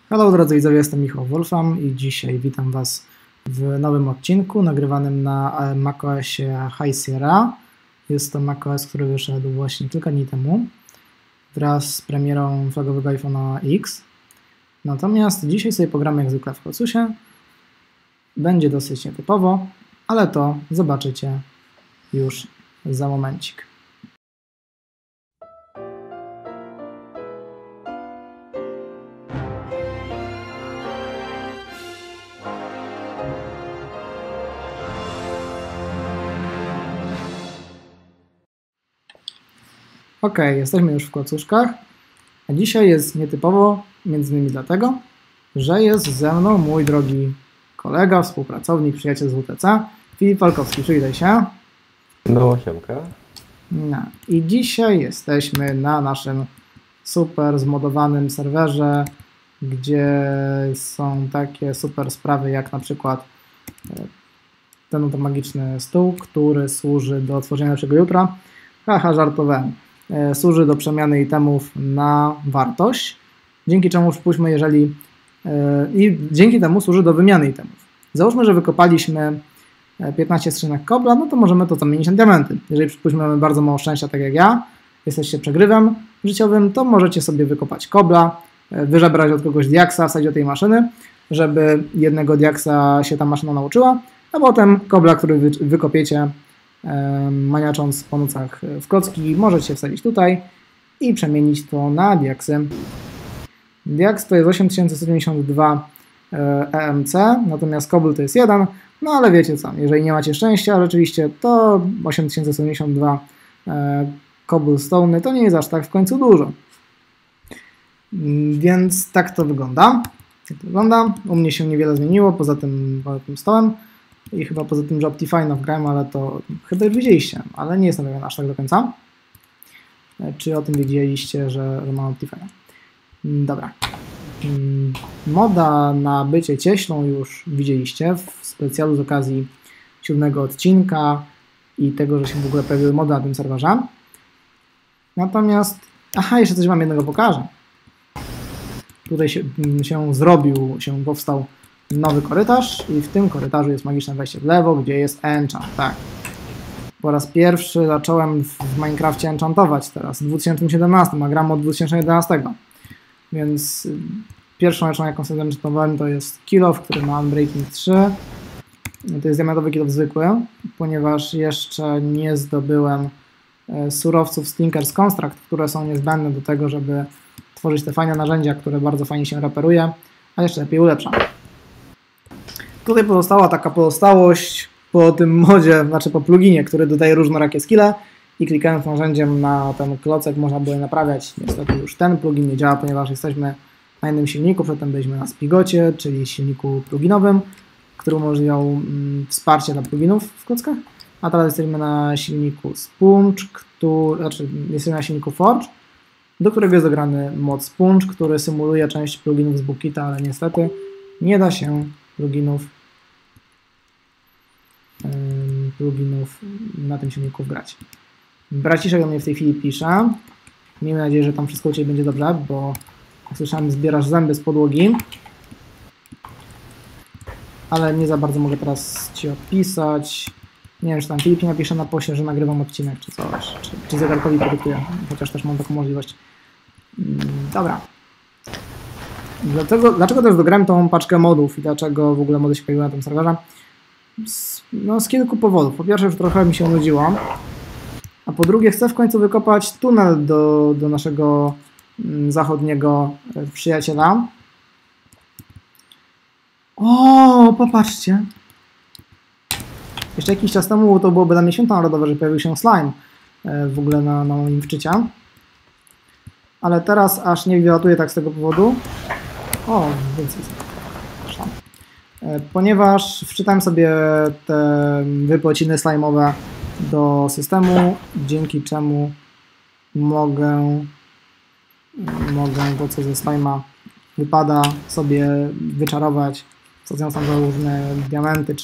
Halo drodzy widzowie, jestem Michał Wolfram i dzisiaj witam Was w nowym odcinku nagrywanym na macOSie High Sierra. Jest to macOS, który wyszedł właśnie kilka dni temu wraz z premierą flagowego iPhone'a X. Natomiast dzisiaj sobie pogramy jak zwykle w Kocusie. Będzie dosyć nietypowo, ale to zobaczycie już za momencik. Ok, jesteśmy już w klocuszkach, a dzisiaj jest nietypowo, między innymi dlatego, że jest ze mną mój drogi kolega, współpracownik, przyjaciel z WTC, Filip Falkowski. Przywitaj się. No, siemka. No. I dzisiaj jesteśmy na naszym super zmodowanym serwerze, gdzie są takie super sprawy jak na przykład ten oto magiczny stół, który służy do tworzenia lepszego jutra. Haha, żartowałem. Służy do przemiany itemów na wartość, dzięki czemu przypuśćmy, i dzięki temu służy do wymiany itemów. Załóżmy, że wykopaliśmy 15 skrzynek kobla, no to możemy to zamienić na diamenty. Jeżeli przypuśćmy, mamy bardzo mało szczęścia, tak jak ja, jesteście przegrywem życiowym, to możecie sobie wykopać kobla, wyżebrać od kogoś diaksa, wsadzić do tej maszyny, żeby jednego diaksa się ta maszyna nauczyła, a potem kobla, który wykopiecie, maniacząc po nocach w klocki, możecie wsadzić tutaj i przemienić to na diaksy. Diaks to jest 8172 EMC, natomiast Cobble to jest 1, no ale wiecie co, jeżeli nie macie szczęścia rzeczywiście, to 8072 Cobblestone to nie jest aż tak w końcu dużo. Więc tak to wygląda. U mnie się niewiele zmieniło, poza tym stołem. I chyba poza tym, że Optifine'a wgrałem, ale to chyba już widzieliście, ale nie jestem pewien aż tak do końca. Czy o tym wiedzieliście, że mam Optifine'a? Dobra. Moda na bycie cieślą już widzieliście w specjalu z okazji 7 odcinka i tego, że się w ogóle pojawiły mody na tym serwerze. Natomiast, jeszcze coś wam jednego pokażę. Tutaj się powstał nowy korytarz i w tym korytarzu jest magiczne wejście w lewo, gdzie jest enchant, tak. Po raz pierwszy zacząłem w Minecrafcie enchantować teraz, w 2017, a gram od 2011. Więc pierwszą rzeczą, jaką sobie enchantowałem, to jest kill off, który ma Unbreaking 3. To jest diamentowy kill off zwykły, ponieważ jeszcze nie zdobyłem surowców z Tinker's Construct, które są niezbędne do tego, żeby tworzyć te fajne narzędzia, które bardzo fajnie się reperuje, a jeszcze lepiej ulepsza. Tutaj pozostała taka pozostałość po tym modzie, znaczy po pluginie, który dodaje różnorakie skille i klikając narzędziem na ten klocek można było je naprawiać. Niestety już ten plugin nie działa, ponieważ jesteśmy na innym silniku, przedtem byliśmy na Spigocie, czyli silniku pluginowym, który umożliwiał wsparcie dla pluginów w klockach, a teraz jesteśmy na silniku Sponge, jesteśmy na silniku Forge, do którego jest dograny mod Sponge, który symuluje część pluginów z Bookita, ale niestety nie da się pluginów na tym silniku wgrać. Braciszek do mnie w tej chwili pisze. Miejmy nadzieję, że tam wszystko u Ciebie będzie dobrze, bo jak słyszałem, zbierasz zęby z podłogi. Ale nie za bardzo mogę teraz Ci odpisać. Nie wiem, czy tam Filip napisze na poście, że nagrywam odcinek, czy coś. Czy zegarkowi produktuję, chociaż też mam taką możliwość. Dobra. Dlaczego też dograłem tą paczkę modów i dlaczego w ogóle mody się pojawiły na tym serwerze? Z kilku powodów. Po pierwsze, już trochę mi się nudziło, a po drugie chcę w końcu wykopać tunel do naszego zachodniego przyjaciela. O, popatrzcie. Jeszcze jakiś czas temu to byłoby dla mnie święto narodowe, że pojawił się slime w ogóle na moim szczycie. Ale teraz aż nie wylatuję tak z tego powodu. O, więcej. Ponieważ wczytałem sobie te wypłaciny slime'owe do systemu, dzięki czemu mogę to, co ze slime'a wypada, sobie wyczarować, wsadzając tam różne diamenty,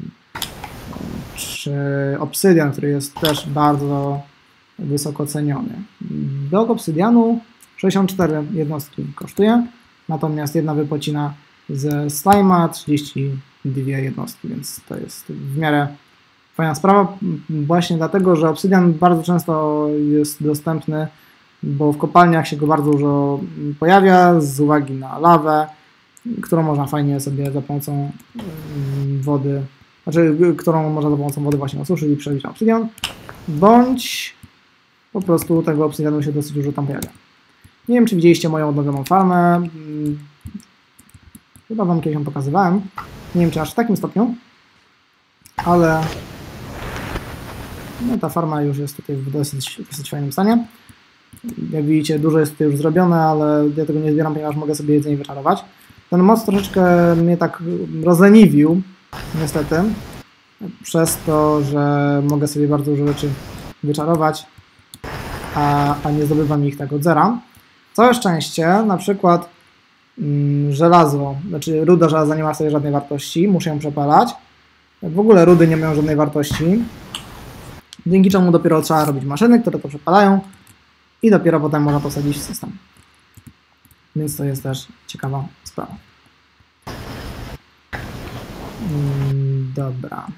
czy obsydian, który jest też bardzo wysoko ceniony. Blok obsydianu 64 jednostki kosztuje, natomiast jedna wypocina ze Slime'a 32 jednostki, więc to jest w miarę fajna sprawa, właśnie dlatego, że obsydian bardzo często jest dostępny, bo w kopalniach się go bardzo dużo pojawia z uwagi na lawę, którą można fajnie sobie za pomocą wody, którą można za pomocą wody właśnie osuszyć i przerobić na obsydian, bądź po prostu tego obsydianu się dosyć dużo tam pojawia. Nie wiem, czy widzieliście moją odnowioną farmę, chyba wam kiedyś ją pokazywałem, nie wiem, czy aż w takim stopniu, ale no, ta farma już jest tutaj w dosyć fajnym stanie. Jak widzicie, dużo jest tutaj już zrobione, ale ja tego nie zbieram, ponieważ mogę sobie jedzenie wyczarować. Ten moc troszeczkę mnie tak rozleniwił, niestety, przez to, że mogę sobie bardzo dużo rzeczy wyczarować, a nie zdobywam ich tak od zera. Całe szczęście, na przykład żelazo, znaczy ruda żelaza nie ma sobie żadnej wartości, muszę ją przepalać. W ogóle rudy nie mają żadnej wartości, dzięki czemu dopiero trzeba robić maszyny, które to przepalają i dopiero potem można to wsadzić w system. Więc to jest też ciekawa sprawa. Dobra.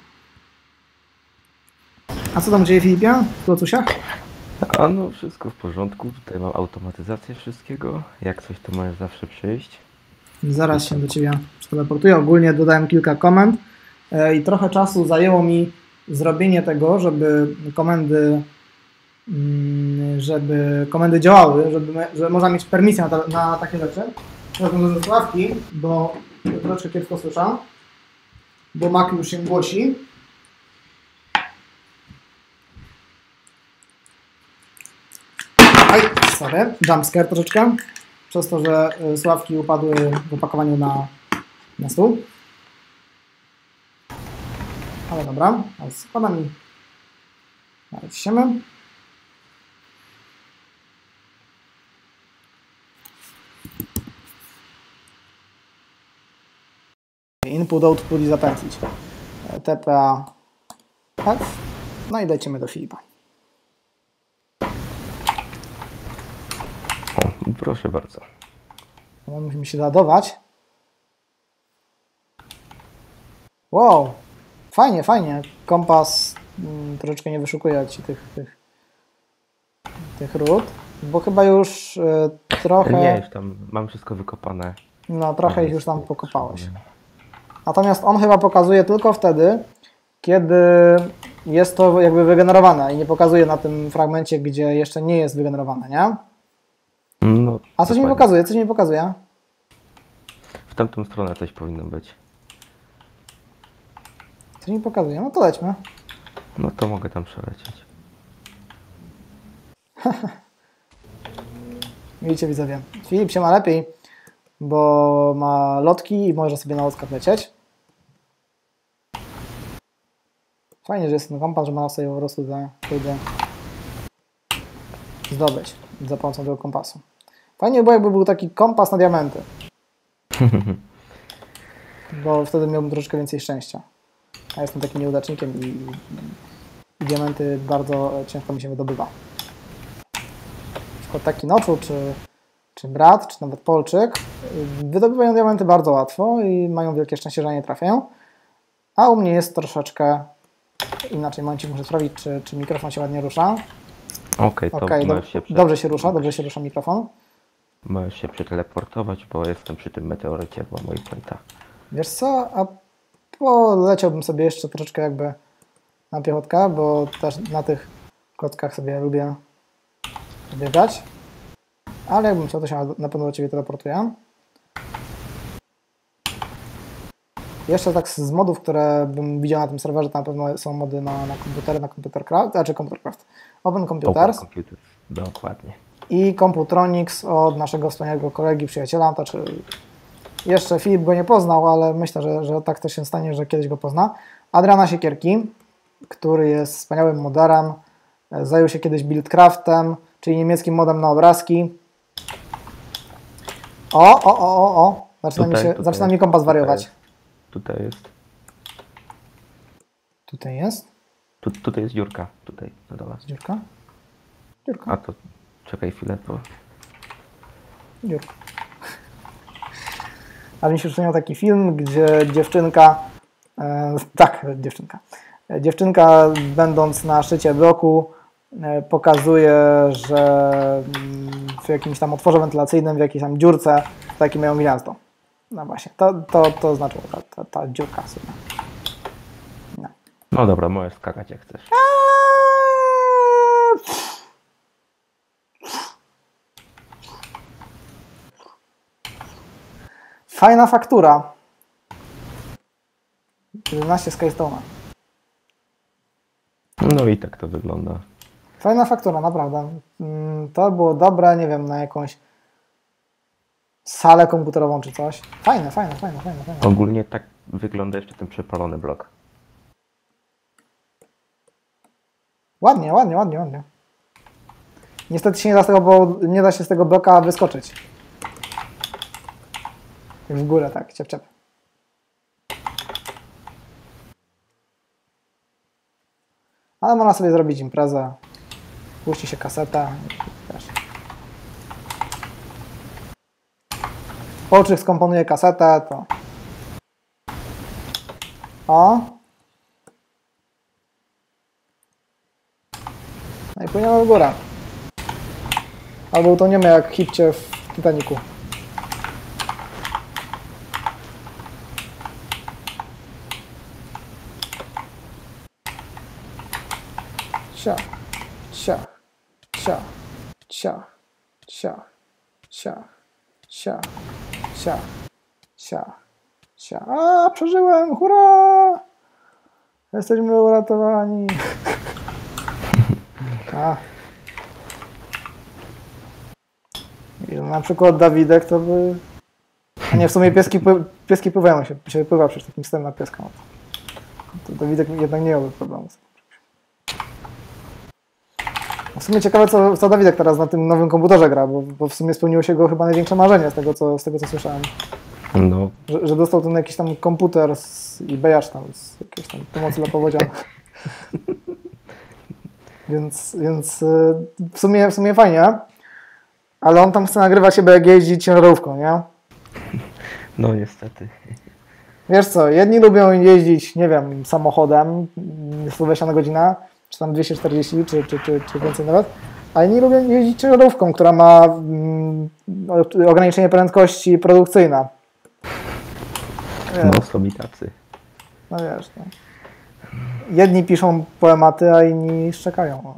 A co tam dzieje, Filipie? W Klocusiach? A no, wszystko w porządku. Tutaj mam automatyzację wszystkiego. Jak coś, to możesz zawsze przyjść. Zaraz się do Ciebie teleportuję. Ogólnie dodałem kilka komend i trochę czasu zajęło mi zrobienie tego, żeby komendy działały, żeby można mieć permisję na takie rzeczy. Teraz będę sławki, bo troszeczkę kiepsko słyszę, bo Mac już się głosi. Oj, sorry, jumpscare troszeczkę, przez to, że sławki upadły w opakowaniu na stół. Ale dobra, ale spada mi. Nawet siemy. Input, output i zapętlić. TPA F. No i lecimy do Filipa. O, proszę bardzo. No, musimy się ładować. Wow, fajnie, fajnie. Kompas troszeczkę nie wyszukuje ci tych ród, bo chyba już trochę... Nie, już tam mam wszystko wykopane. No, trochę ich już tam pokopałeś. Natomiast on chyba pokazuje tylko wtedy, kiedy jest to jakby wygenerowane i nie pokazuje na tym fragmencie, gdzie jeszcze nie jest wygenerowane, nie? No, a coś mi pokazuje? Coś mi pokazuje? W tamtą stronę coś powinno być. Coś mi pokazuje? No to lećmy. No to mogę tam przelecieć. Widzicie, widzowie. Filip się ma lepiej, bo ma lotki i może sobie na lotkach lecieć. Fajnie, że jest ten kompas, że można sobie po prostu zdobyć za pomocą tego kompasu. Fajnie było, jakby był taki kompas na diamenty. Bo wtedy miałbym troszeczkę więcej szczęścia. A jestem takim nieudacznikiem i diamenty bardzo ciężko mi się wydobywa. Na przykład taki Noczu, czy brat, czy nawet Polczyk wydobywają diamenty bardzo łatwo i mają wielkie szczęście, że nie trafiają. A u mnie jest troszeczkę inaczej. Momencik, muszę sprawdzić, czy mikrofon się ładnie rusza. Okej, to dobrze się rusza mikrofon. Możesz się przeteleportować, bo jestem przy tym meteorycie w Waypointa. Wiesz co, a poleciałbym sobie jeszcze troszeczkę jakby na piechotkę, bo też na tych klockach sobie lubię biegać. Ale jakbym chciał, to się na pewno do Ciebie teleportuję. Jeszcze tak z modów, które bym widział na tym serwerze, to na pewno są mody na komputery, na Computercraft, znaczy Computercraft, Open Computers. Dokładnie. I Computronics od naszego wspaniałego kolegi, przyjaciela. To czy jeszcze Filip go nie poznał, ale myślę, że tak też się stanie, że kiedyś go pozna. Adriana Siekierki, który jest wspaniałym moderem. Zajął się kiedyś Buildcraftem, czyli niemieckim modem na obrazki. Zaczyna mi kompas wariować. Tutaj jest. Tutaj jest? Tutaj jest dziurka. Tutaj na dole. Dziurka? Dziurka. A to czekaj chwilę, bo... Dziurka. A mi się przypomniał taki film, gdzie dziewczynka, dziewczynka będąc na szczycie bloku pokazuje, że w jakimś tam otworze wentylacyjnym, w jakiejś tam dziurce takie mają gniazdo. No właśnie, to znaczyło ta dziurka sobie. No. No dobra, możesz skakać jak chcesz. Fajna faktura. 11 z Keystone'a. No i tak to wygląda. Fajna faktura, naprawdę. To było dobre, nie wiem, na jakąś salę komputerową czy coś. Fajne. Ogólnie tak wygląda jeszcze ten przepalony blok. Ładnie. Niestety się nie da z tego, bo nie da się z tego bloka wyskoczyć. W górę, tak, ciep. Ale można sobie zrobić imprezę. Puści się kasetę. Połczyk skomponuje kasetę, to... O! No i płyniemy w górę. Albo utoniemy jak Hipcie w Titanicu. Ciach. A, przeżyłem! Hurra! Jesteśmy uratowani. I na przykład Dawidek to by... A nie, w sumie pieski pływają się pływa przecież takim stem na pieska. To Dawidek jednak nie miałby problemu. W sumie ciekawe, co Dawidek teraz na tym nowym komputerze gra, bo w sumie spełniło się go chyba największe marzenie z tego, co słyszałem. No. Że dostał ten jakiś tam komputer z eBaya, czy tam z jakiejś tam pomocy dla powodzian. Więc w sumie fajnie, ale on tam chce nagrywać chyba jak jeździ ciężarówką, nie? No niestety. Wiesz co, jedni lubią jeździć, nie wiem, samochodem 120 na godzinę, czy tam 240, czy więcej nawet, a inni lubią jeździć ciężarówką, która ma ograniczenie prędkości produkcyjne. No, są i tacy. No wiesz, no. Jedni piszą poematy, a inni szczekają.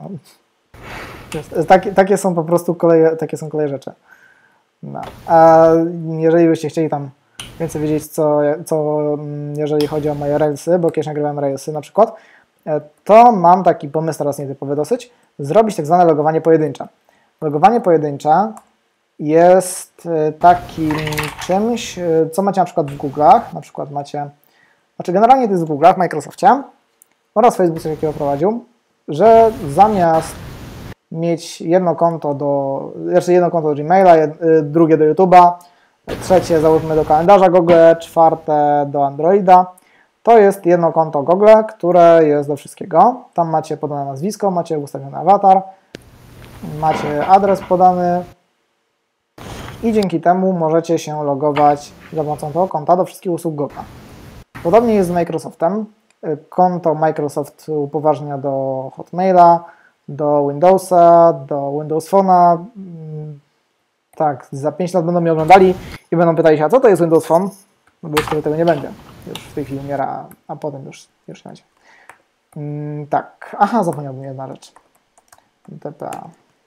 Takie są po prostu koleje rzeczy. No. A jeżeli byście chcieli tam więcej wiedzieć, co jeżeli chodzi o moje Railsy, bo kiedyś nagrywałem Railsy na przykład, to mam taki pomysł teraz nietypowy dosyć, zrobić tak zwane logowanie pojedyncze. Logowanie pojedyncze jest takim czymś, co macie na przykład w Google'ach, na przykład macie, generalnie to jest w Google'ach, w Microsoftie oraz Facebook coś takiego prowadził, że zamiast mieć jedno konto do Gmaila, drugie do YouTube'a, trzecie załóżmy do kalendarza Google, czwarte do Androida, to jest jedno konto Google, które jest do wszystkiego. Tam macie podane nazwisko, macie ustawiony awatar, macie adres podany i dzięki temu możecie się logować za pomocą tego konta do wszystkich usług Google. Podobnie jest z Microsoftem. Konto Microsoft upoważnia do Hotmaila, do Windowsa, do Windows Phone'a. Tak, za 5 lat będą mnie oglądali i będą pytali się, a co to jest Windows Phone? No bo już wtedy tego nie będzie. Już w tej chwili umiera, a potem już nie będzie. Tak, aha, zapomniałbym jedna rzecz. TPA.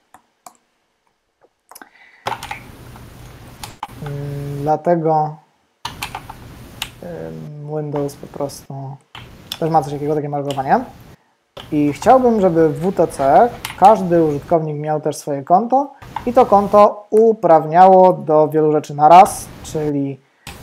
Dlatego Windows po prostu też ma coś takiego, takie malowanie. I chciałbym, żeby w WTC każdy użytkownik miał też swoje konto i to konto uprawniało do wielu rzeczy na raz, czyli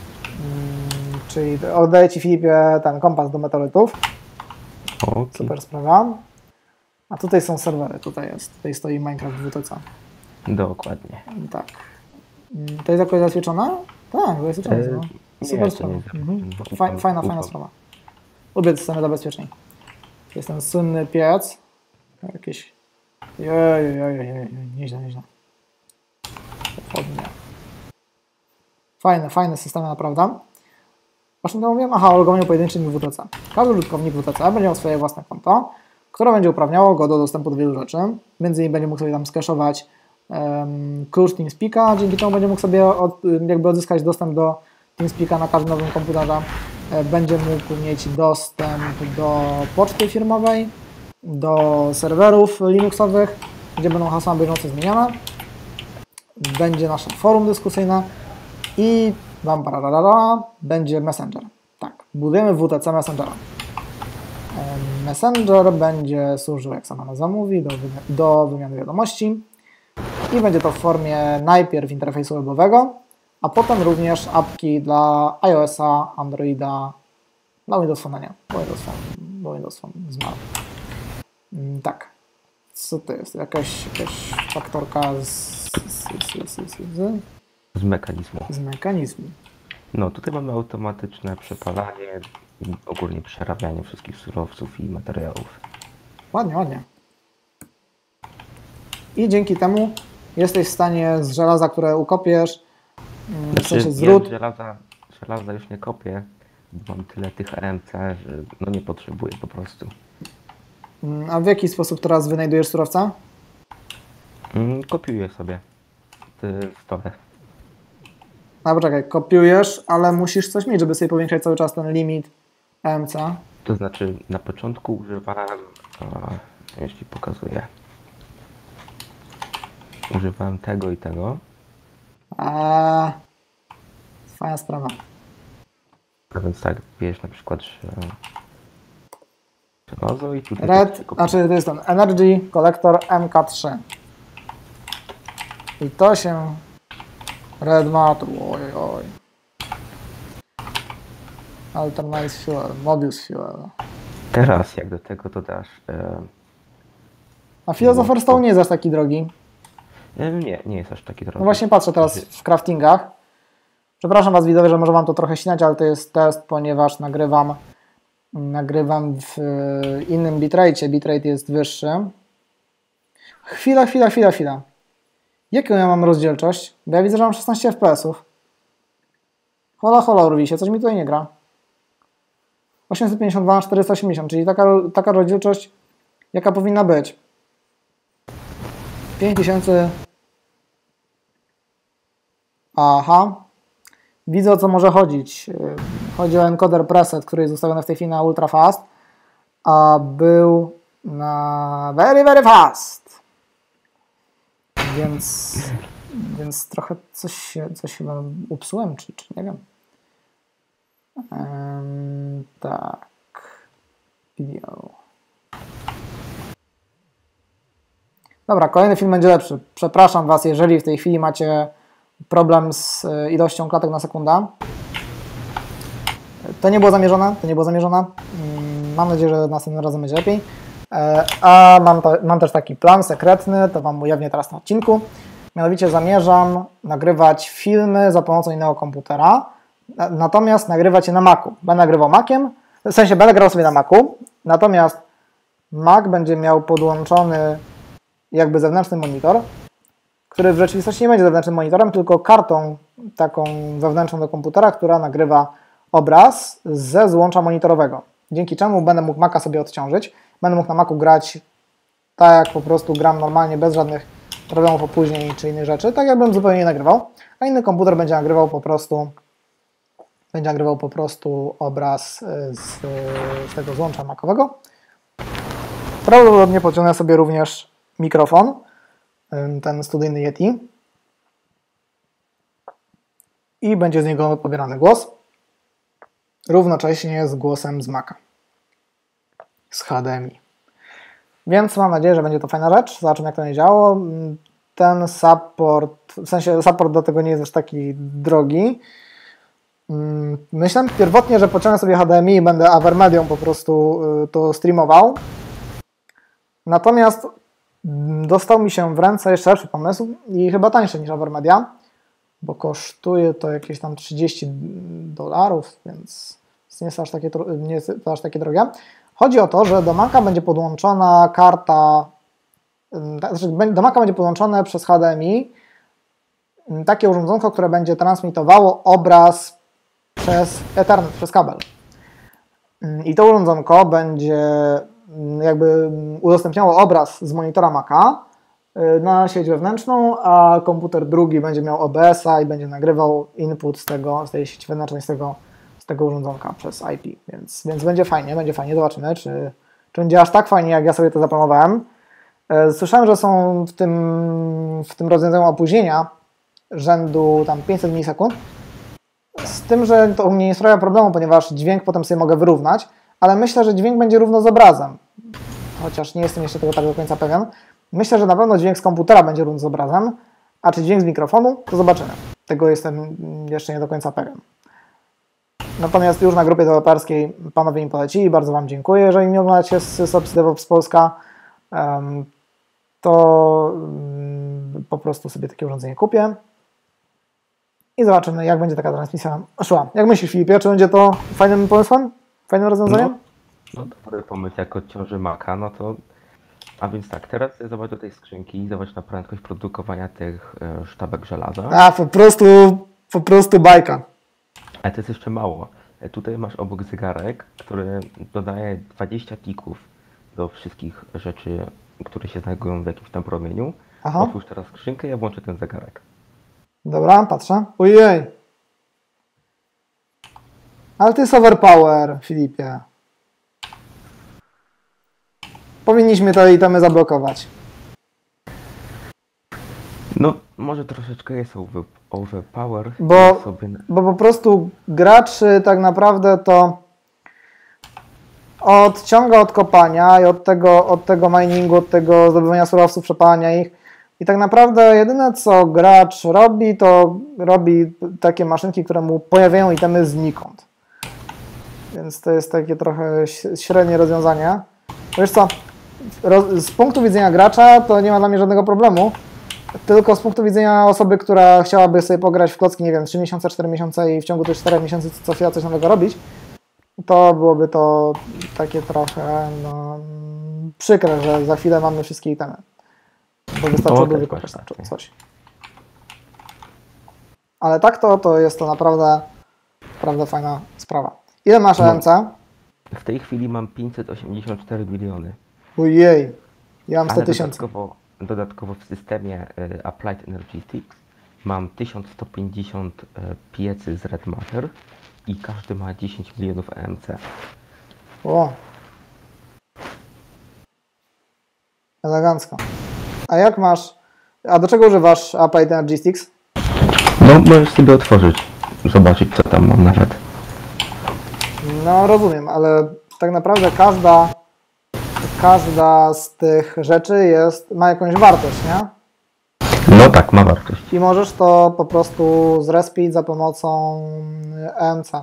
oddaję Ci, Filipie, ten kompas do meteorytów. Okay. Super sprawa. A tutaj są serwery, tutaj stoi Minecraft WTC. Dokładnie. Tak. To jest jakoś zabezpieczone? Tak, zabezpieczone. Super sprawa. Fajna sprawa. Lubię systemy zabezpieczeń. Jest ten słynny piec. Jakieś... Nieźle. Pochodnie. Fajne systemy naprawdę. Właśnie to mówiłem, o logowaniu pojedynczym w WTC. Każdy użytkownik WTC będzie miał swoje własne konto, które będzie uprawniało go do dostępu do wielu rzeczy. Między innymi będzie mógł sobie tam skeszować klucz TeamSpeaka, dzięki czemu będzie mógł sobie jakby odzyskać dostęp do TeamSpeaka na każdym nowym komputerze. Będzie mógł mieć dostęp do poczty firmowej, do serwerów linuxowych, gdzie będą hasła bieżąco zmieniane. Będzie nasze forum dyskusyjne i będzie Messenger. Tak, budujemy WTC Messengera. Messenger będzie służył, jak sama nazwa mówi, do wymiany wiadomości i będzie to w formie najpierw interfejsu webowego, a potem również apki dla iOS-a, Androida, dla Windows Phone nie, bo Windows Phone zmarł. Tak, co to jest? Jakaś faktorka Z mechanizmu. Z mechanizmu. No, tutaj mamy automatyczne przepalanie, ogólnie przerabianie wszystkich surowców i materiałów. Ładnie. I dzięki temu jesteś w stanie z żelaza, które ukopiesz, w sensie z ród... Żelaza już nie kopię, bo mam tyle tych RMC, że no nie potrzebuję po prostu. A w jaki sposób teraz wynajdujesz surowca? Kopiuję sobie w stole. A poczekaj, kopiujesz, ale musisz coś mieć, żeby sobie powiększać cały czas ten limit RMC. To znaczy na początku używałem, jeśli pokazuję, używałem tego i tego. Fajna sprawa. A więc tak, wiesz na przykład, że żelazo i tutaj... Znaczy to jest ten Energy Collector MK3. I to się... Red Matter, oj. Alternate Fuel, Mobius Fuel. Teraz jak do tego dodasz... A Philosopher Stone nie jest aż taki drogi. Nie jest aż taki drogi. No właśnie patrzę teraz w craftingach. Przepraszam Was widzowie, że może Wam to trochę śniać, ale to jest test, ponieważ nagrywam w innym bitrate. Bitrate jest wyższy. Chwila. Jaką ja mam rozdzielczość? Bo ja widzę, że mam 16 FPS-ów. Hola, Urwisie, coś mi tutaj nie gra. 852 na 480, czyli taka rozdzielczość, jaka powinna być. 5000. Aha. Widzę, o co może chodzić. Chodzi o encoder preset, który jest ustawiony w tej chwili na ultra fast, a był na very fast. Więc trochę coś chyba upsułem, czy nie wiem. Tak. Video. Dobra, kolejny film będzie lepszy. Przepraszam Was, jeżeli w tej chwili macie problem z ilością klatek na sekundę. To nie było zamierzone. Mam nadzieję, że następnym razem będzie lepiej. A mam też taki plan sekretny, to Wam ujawnię teraz na odcinku. Mianowicie zamierzam nagrywać filmy za pomocą innego komputera, natomiast nagrywać je na Macu. Będę nagrywał Maciem, w sensie będę grał sobie na Macu, natomiast Mac będzie miał podłączony jakby zewnętrzny monitor, który w rzeczywistości nie będzie zewnętrznym monitorem, tylko kartą taką wewnętrzną do komputera, która nagrywa obraz ze złącza monitorowego. Dzięki czemu będę mógł Maca sobie odciążyć. Będę mógł na Macu grać tak, jak po prostu gram normalnie, bez żadnych problemów opóźnień czy innych rzeczy, tak jakbym zupełnie nie nagrywał, a inny komputer będzie nagrywał po prostu obraz z tego złącza Macowego. Prawdopodobnie podciągnę sobie również mikrofon, ten studyjny Yeti, i będzie z niego pobierany głos równocześnie z głosem z Maca, z HDMI. Więc mam nadzieję, że będzie to fajna rzecz. Zobaczymy, jak to nie działało. Ten support, w sensie support do tego nie jest aż taki drogi. Myślałem pierwotnie, że pociągnę sobie HDMI i będę Avermedią po prostu to streamował. Natomiast dostał mi się w ręce jeszcze lepszy pomysł i chyba tańszy niż Avermedia, bo kosztuje to jakieś tam $30, więc nie jest aż takie drogie. Chodzi o to, że do Maca będzie podłączona karta, znaczy do Maca będzie podłączone przez HDMI takie urządzonko, które będzie transmitowało obraz przez Ethernet, przez kabel. I to urządzonko będzie jakby udostępniało obraz z monitora Maca na sieć wewnętrzną, a komputer drugi będzie miał OBS-a i będzie nagrywał input z tej sieci wewnętrznej, z tego urządzonka przez IP. Więc będzie fajnie, zobaczymy, czy będzie aż tak fajnie, jak ja sobie to zaplanowałem. Słyszałem, że są w tym rozwiązaniu opóźnienia rzędu tam 500 milisekund, z tym, że to u mnie nie sprawia problemu, ponieważ dźwięk potem sobie mogę wyrównać, ale myślę, że dźwięk będzie równo z obrazem, chociaż nie jestem jeszcze tego tak do końca pewien. Myślę, że na pewno dźwięk z komputera będzie równo z obrazem, a czy dźwięk z mikrofonu, to zobaczymy. Tego jestem jeszcze nie do końca pewien. Natomiast już na grupie deweloperskiej panowie mi polecili, bardzo Wam dziękuję, jeżeli mnie oglądacie z opcji DevOps Polska, to po prostu sobie takie urządzenie kupię i zobaczymy, jak będzie taka transmisja szła. Jak myślisz, Filipie, czy będzie to fajnym pomysłem? Fajnym rozwiązaniem? No dobry pomysł, jak odciąży Maca, no to... A więc tak, teraz zobacz do tej skrzynki, zobacz na prędkość produkowania tych sztabek żelaza. A, po prostu bajka. Ale to jest jeszcze mało. Tutaj masz obok zegarek, który dodaje 20 tików do wszystkich rzeczy, które się znajdują w jakimś tam promieniu. Aha. Otwórz teraz skrzynkę i ja włączę ten zegarek. Dobra, patrzę. Ojej. Ale to jest overpower, Filipie. Powinniśmy te itemy zablokować. No, może troszeczkę jest overpower. Bo po prostu graczy tak naprawdę to odciąga od kopania i od tego miningu, od tego zdobywania surowców, przepalania ich. I tak naprawdę jedyne co gracz robi, to robi takie maszynki, które mu pojawiają itemy znikąd. Więc to jest takie trochę średnie rozwiązanie. Wiesz co, z punktu widzenia gracza to nie ma dla mnie żadnego problemu, tylko z punktu widzenia osoby, która chciałaby sobie pograć w klocki, nie wiem, 3 miesiące, 4 miesiące i w ciągu tych 4 miesięcy co chwila coś nowego robić, to byłoby to takie trochę przykre, że za chwilę mamy wszystkie itemy. Bo wystarczyłoby wykopać coś. Ale tak to jest to naprawdę fajna sprawa. Ile masz EMC? W tej chwili mam 584 miliony. Ojej, ja mam 100 tysięcy. Dodatkowo w systemie Applied Energetics mam 1150 piecy z Red Matter i każdy ma 10 milionów EMC. O. Elegancko. A do czego używasz Applied Energetics? No, możesz sobie otworzyć, zobaczyć co tam mam nawet. No rozumiem, ale tak naprawdę każda z tych rzeczy ma jakąś wartość, nie? No tak, ma wartość. I możesz to po prostu zrespić za pomocą EMC.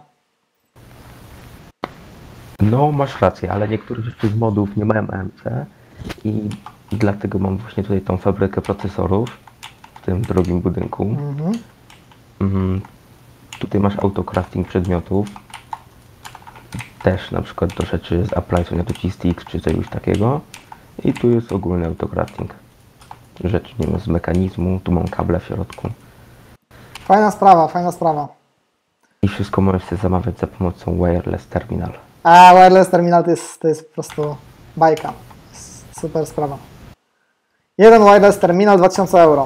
No, masz rację, ale niektóre rzeczy z modów nie mają EMC i dlatego mam właśnie tutaj tą fabrykę procesorów w tym drugim budynku. Tutaj masz autocrafting przedmiotów. Też na przykład do rzeczy z Applied Energetics czy czegoś takiego. I tu jest ogólny autocrafting. Rzeczy, nie wiem, z mechanizmu, tu mam kable w środku. Fajna sprawa. I wszystko możesz sobie zamawiać za pomocą Wireless Terminal. A, Wireless Terminal to jest po prostu bajka. Super sprawa. Jeden Wireless Terminal 2000 euro.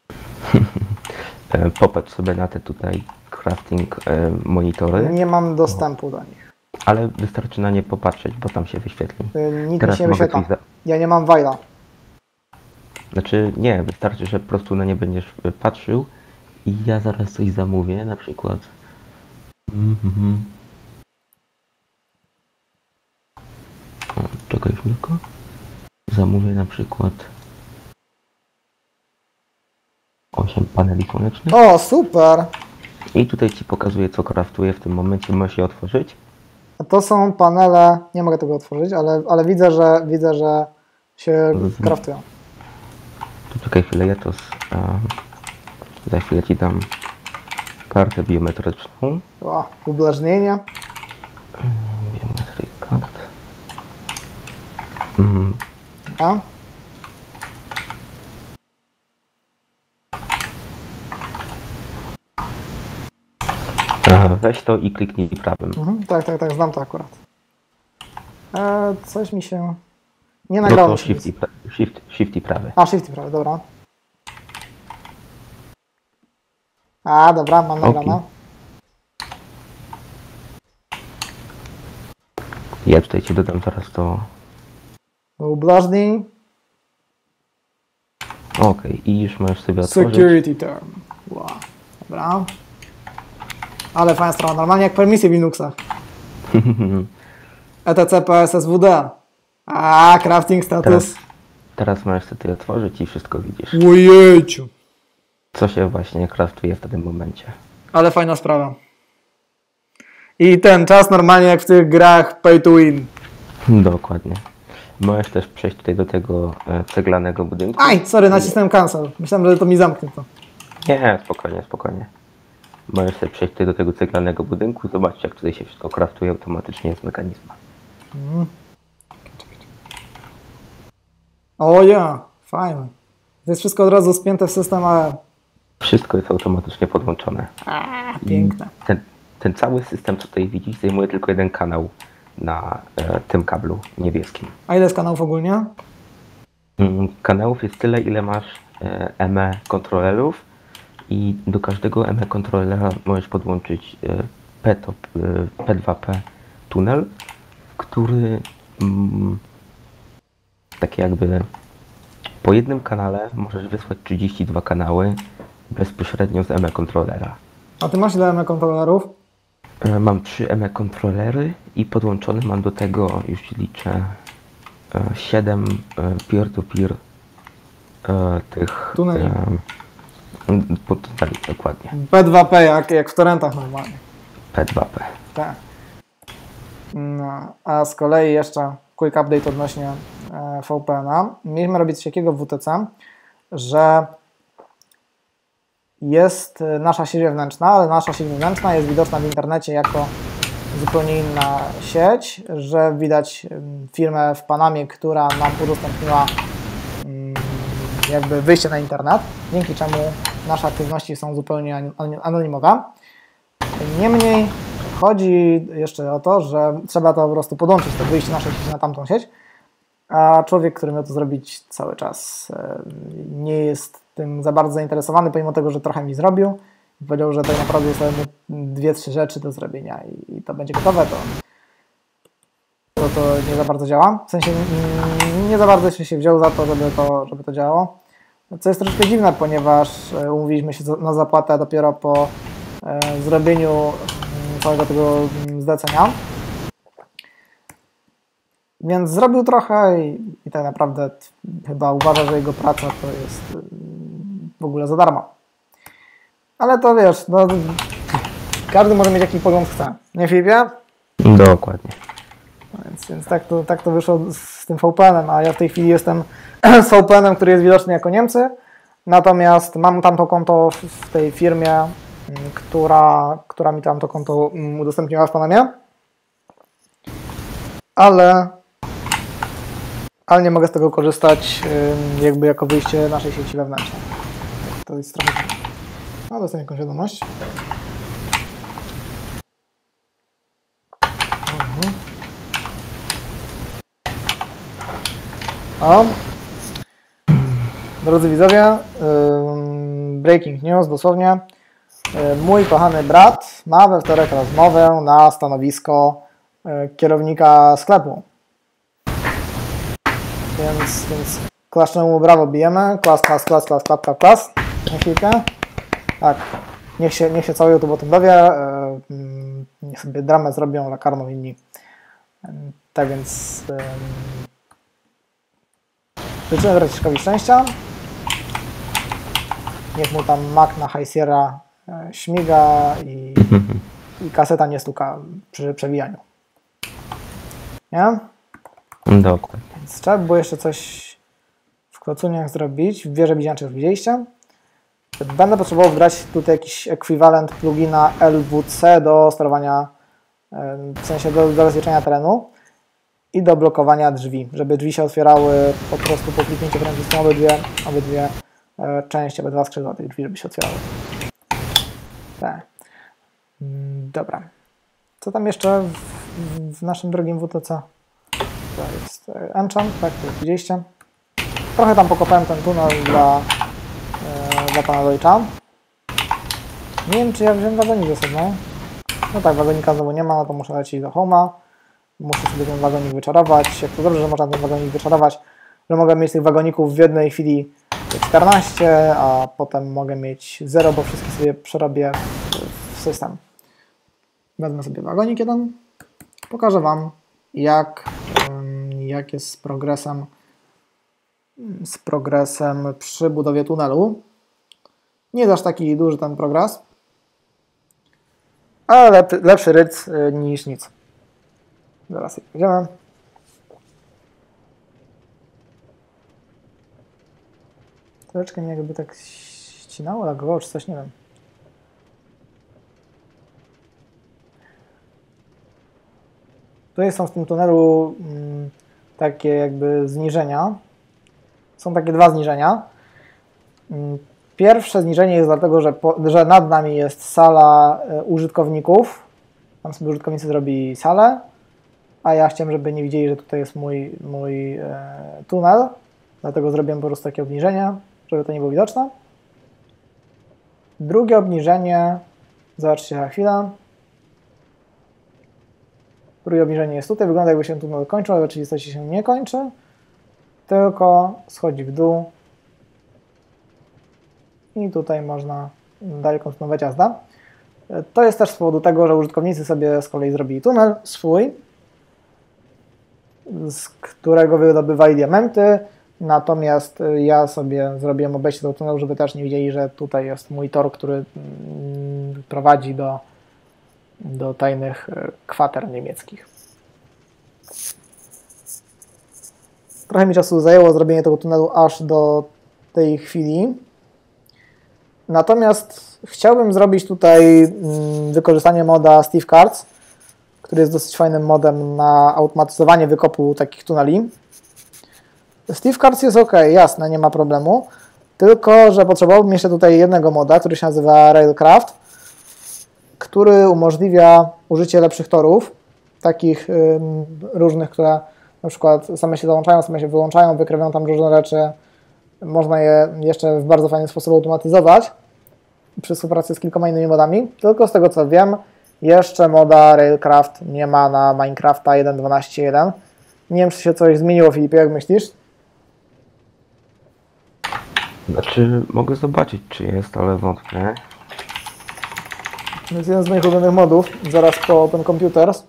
Popatrz sobie na te tutaj crafting monitory. Nie mam dostępu do nich. Ale wystarczy na nie popatrzeć, bo tam się wyświetli. Nic mi się wyświetla. Ja nie mam Wile'a. Znaczy nie, wystarczy, że po prostu na nie będziesz patrzył i ja zaraz coś zamówię, na przykład. O, czekaj chwilkę. Zamówię na przykład 8 paneli słonecznych. O, super! I tutaj Ci pokazuję, co craftuję w tym momencie. Możesz je otworzyć. A to są panele, nie mogę tego otworzyć, ale widzę, że się craftują. Tu czekaj chwilę, ja to za chwilę Ci dam kartę biometryczną. O, ublażnienie. Biometry kart. A? Weź to i kliknij prawym. Tak, znam to akurat. Coś mi się... Nie No nagrało to mi się nic. shift i prawy. Shift i prawy, dobra. Dobra, mam nagrane. Ja tutaj ci dodam zaraz to. Ublażni. Okej, i już możesz sobie otworzyć. Security term. Wow. Dobra. Ale fajna strona, normalnie jak permisje w Linuxach. etc PSSWD. Crafting status. Teraz możesz sobie otworzyć i wszystko widzisz. Ojejciu. Co się właśnie craftuje w tym momencie. Ale fajna sprawa. I ten czas normalnie jak w tych grach pay to win. Dokładnie. Możesz też przejść tutaj do tego ceglanego budynku. Sorry, nacisnąłem cancel. Myślałem, że to mi zamknie to. Nie, spokojnie. Możesz sobie przejść tutaj do tego ceglanego budynku. Zobaczcie, jak tutaj się wszystko craftuje automatycznie z mechanizma. Fajne. To jest wszystko od razu spięte w system, ale... Wszystko jest automatycznie podłączone. Piękne. Ten cały system, co tutaj widzisz, zajmuje tylko jeden kanał na tym kablu niebieskim. A ile jest kanałów ogólnie? Kanałów jest tyle, ile masz ME kontrolerów i do każdego ME kontrolera możesz podłączyć P2P tunel, który tak jakby po jednym kanale możesz wysłać 32 kanały bezpośrednio z ME kontrolera. A ty masz ile ME kontrolerów? Mam 3 ME kontrolery i podłączony mam do tego, już ci liczę, 7 peer-to-peer tych tuneli. Tuneli, dokładnie. P2P jak w torrentach normalnie. P2P. Tak. No, a z kolei jeszcze quick update odnośnie VPN-a. Mieliśmy robić coś takiego w WTC, że jest nasza sieć wewnętrzna, ale nasza sieć wewnętrzna jest widoczna w internecie jako zupełnie inna sieć, że widać firmę w Panamie, która nam udostępniła jakby wyjście na internet, dzięki czemu nasze aktywności są zupełnie anonimowe. Niemniej chodzi jeszcze o to, że trzeba to po prostu podłączyć, to wyjście naszej sieci na tamtą sieć, a człowiek, który miał to zrobić cały czas, nie jest tym za bardzo zainteresowany, pomimo tego, że trochę mi zrobił. Powiedział, że tak naprawdę zostały mu 2-3 rzeczy do zrobienia i to będzie gotowe, to nie za bardzo działa. W sensie nie za bardzo się wziął za to, żeby to działało. Co jest troszkę dziwne, ponieważ umówiliśmy się na zapłatę dopiero po zrobieniu całego tego zlecenia. Więc zrobił trochę i tak naprawdę chyba uważa, że jego praca to jest w ogóle za darmo. Ale to wiesz, no, każdy może mieć jaki pogląd chce. Nie, Filipie? Dokładnie. Więc tak to wyszło z tym VPN-em, a ja w tej chwili jestem z VPN-em, który jest widoczny jako Niemcy, natomiast mam tamto konto w tej firmie, która mi tamto konto udostępniła w Panamie, ale nie mogę z tego korzystać jakby jako wyjście naszej sieci wewnętrznej. To jest trochę... No, dostanię jakąś wiadomość. O. Drodzy widzowie, breaking news dosłownie. Mój kochany brat ma we wtorek rozmowę na stanowisko kierownika sklepu. Więc klaszczemy mu brawo, bijemy. Klas. Na chwilkę. Tak. Niech się cały YouTube o tym dowie. Niech sobie dramę zrobią lakarną inni. Tak więc życzymy Braciszkowi szczęścia. Niech mu tam Mac na High Sierra śmiga i kaseta nie stuka przy przewijaniu. Nie? Dokładnie. Więc trzeba było jeszcze coś w klocuniach zrobić. W wieży widziaczy już widzieliście. Będę potrzebował wgrać tutaj jakiś ekwiwalent plugina LWC do sterowania, w sensie do zabezpieczenia terenu i do blokowania drzwi, żeby drzwi się otwierały po prostu po kliknięciu przycisku obydwie części, obydwa skrzydła tych drzwi, żeby się otwierały. Tak. Dobra. Co tam jeszcze w naszym drogim WTC? To jest enchant, tak, to widzieliście. Trochę tam pokopałem ten tunel dla pana Deutscha. Nie wiem, czy ja wziąłem wagonik ze sobą. No tak, wagonika znowu nie ma, no to muszę lecieć do Homa. Muszę sobie ten wagonik wyczarować. Jak to dobrze, że można ten wagonik wyczarować, że mogę mieć tych wagoników w jednej chwili 14, a potem mogę mieć 0, bo wszystkie sobie przerobię w system. Wezmę sobie wagonik jeden. Pokażę Wam, jak jest z progresem przy budowie tunelu. Nie jest aż taki duży ten progres, ale lepszy ryc niż nic. Zaraz jedziemy. Troszeczkę mnie jakby tak ścinało, lagowało czy coś, nie wiem. Tutaj są w tym tunelu takie jakby zniżenia. Są takie dwa zniżenia. Pierwsze zniżenie jest dlatego, że nad nami jest sala użytkowników. Tam sobie użytkownicy zrobili salę, a ja chciałem, żeby nie widzieli, że tutaj jest mój tunel. Dlatego zrobiłem po prostu takie obniżenie, żeby to nie było widoczne. Drugie obniżenie, zobaczcie na chwilę. Drugie obniżenie jest tutaj. Wygląda, jakby się tunel kończył, ale w rzeczywistości się nie kończy, tylko schodzi w dół. I tutaj można dalej kontynuować jazdę. To jest też z powodu tego, że użytkownicy sobie z kolei zrobili tunel swój, z którego wydobywali diamenty. Natomiast ja sobie zrobiłem obejście do tunelu, żeby też nie widzieli, że tutaj jest mój tor, który prowadzi do tajnych kwater niemieckich. Trochę mi czasu zajęło zrobienie tego tunelu aż do tej chwili. Natomiast chciałbym zrobić tutaj wykorzystanie moda Steve Cards, który jest dosyć fajnym modem na automatyzowanie wykopu takich tuneli. Steve Cards jest ok, jasne, nie ma problemu. Tylko że potrzebowałbym jeszcze tutaj jednego moda, który się nazywa Railcraft, który umożliwia użycie lepszych torów, takich różnych, które na przykład same się załączają, same się wyłączają, wykrywają tam różne rzeczy. Można je jeszcze w bardzo fajny sposób automatyzować przy współpracy z kilkoma innymi modami. Tylko z tego co wiem, jeszcze moda Railcraft nie ma na Minecrafta 1.12.1. Nie wiem, czy się coś zmieniło, Filipie, jak myślisz? Znaczy, mogę zobaczyć, czy jest, ale wątpię. To jest jeden z moich ulubionych modów, zaraz po Open Computers.